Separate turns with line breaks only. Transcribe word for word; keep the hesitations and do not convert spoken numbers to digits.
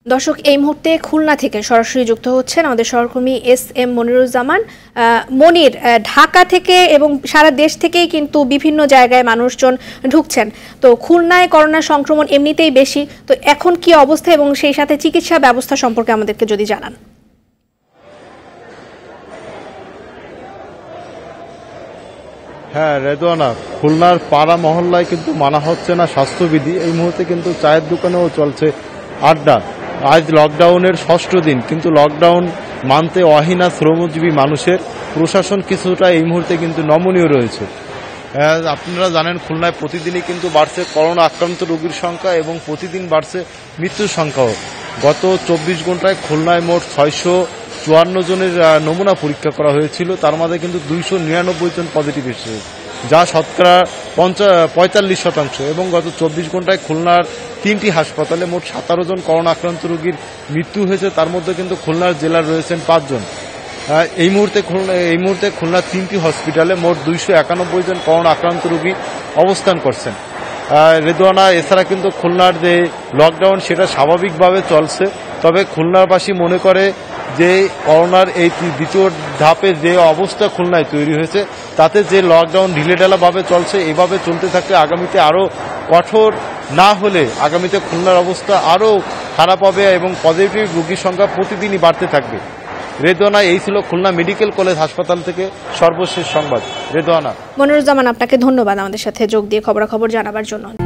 দর্শক, এই মুহূর্তে খুলনা থেকে সরাসরি যুক্ত হচ্ছেন আমাদের সহকর্মী এস এম মনিরুজ্জামান। মনির, ঢাকা থেকে এবং সারা দেশ থেকেই কিন্তু বিভিন্ন জায়গায় মানুষজন ঢুকছেন, তো খুলনায় করোনা সংক্রমণ এমনিতেই বেশি, তো এখন কি অবস্থা এবং সেই সাথে চিকিৎসা ব্যবস্থা সম্পর্কে আমাদেরকে যদি জানান।
হ্যাঁ রেদওয়ানা, খুলনার পাড়া মহল্লায় কিন্তু মানা হচ্ছে না স্বাস্থ্যবিধি। এই মুহূর্তে কিন্তু চায়ের দোকানেও চলছে আড্ডা। আজ লকডাউনের ষষ্ঠ দিন, কিন্তু লকডাউন মানতে অহিনা শ্রমজীবী মানুষের প্রশাসন কিছুটা এই মুহূর্তে কিন্তু নমনীয় রয়েছে। আপনারা জানেন খুলনায় প্রতিদিনই কিন্তু বাড়ছে করোনা আক্রান্ত রোগীর সংখ্যা এবং প্রতিদিন বাড়ছে মৃত্যুর সংখ্যাও। গত চব্বিশ ঘন্টায় খুলনায় মোট ছয়শো চুয়ান্ন জনের নমুনা পরীক্ষা করা হয়েছিল, তার মধ্যে কিন্তু দুইশো নিরানব্বই জন পজিটিভ এসেছে, যা শতকরা পঞ্চা পঁয়তাল্লিশ শতাংশ। এবং গত চব্বিশ ঘন্টায় খুলনার তিনটি হাসপাতালে মোট সতেরো জন করোনা আক্রান্ত রোগীর মৃত্যু হয়েছে, তার মধ্যে কিন্তু খুলনার জেলার রয়েছেন পাঁচজন। এই মুহূর্তে খুলনা এই মুহূর্তে খুলনার তিনটি হসপিটালে মোট দুইশো একানব্বই জন করোনা আক্রান্ত রোগী অবস্থান করছেন। রেদওয়ানা, এছাড়া কিন্তু খুলনার যে লকডাউন সেটা স্বাভাবিকভাবে চলছে, তবে খুলনারবাসী মনে করে যে করোনার এই দ্বিতীয় ধাপে যে অবস্থা খুলনায় তৈরি হয়েছে তাতে যে লকডাউন ঢিলেঢালাভাবে চলছে, এভাবে চলতে থাকলে আগামীতে আরও কঠোর না হলে আগামীতে খুলনার অবস্থা আরও খারাপ হবে এবং পজিটিভ রোগীর সংখ্যা প্রতিদিনই বাড়তে থাকবে। রেদওয়ানা, এই ছিল খুলনা মেডিকেল কলেজ হাসপাতাল থেকে সর্বশেষ সংবাদ। রেদওয়ানা।
মনিরুজ্জামান, আপনাকে ধন্যবাদ আমাদের সাথে যোগ দিয়ে খবরাখবর জানাবার জন্য।